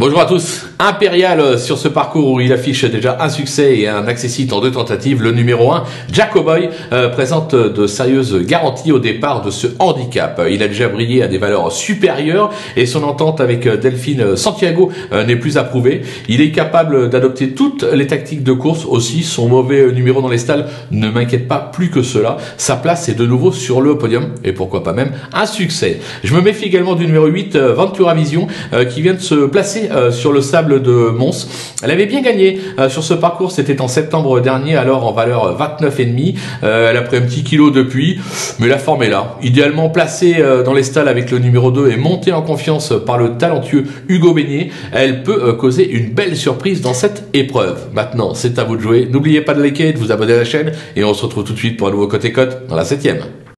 Bonjour à tous. Impérial sur ce parcours où il affiche déjà un succès et un accessite en 2 tentatives. Le numéro 1, Jacoboy, présente de sérieuses garanties au départ de ce handicap. Il a déjà brillé à des valeurs supérieures et son entente avec Delphine Santiago n'est plus à prouver. Il est capable d'adopter toutes les tactiques de course. Aussi, son mauvais numéro dans les stalles ne m'inquiète pas plus que cela. Sa place est de nouveau sur le podium et pourquoi pas même un succès. Je me méfie également du numéro 8, Ventura Vision, qui vient de se placer sur le sable de Mons. Elle avait bien gagné sur ce parcours, c'était en septembre dernier, alors en valeur 29,5. Elle a pris un petit kilo depuis, mais la forme est là. Idéalement placée dans les stalles avec le numéro 2 et montée en confiance par le talentueux Hugo Beignet, elle peut causer une belle surprise dans cette épreuve. Maintenant, c'est à vous de jouer. N'oubliez pas de liker, de vous abonner à la chaîne et on se retrouve tout de suite pour un nouveau Côté Cote dans la 7e.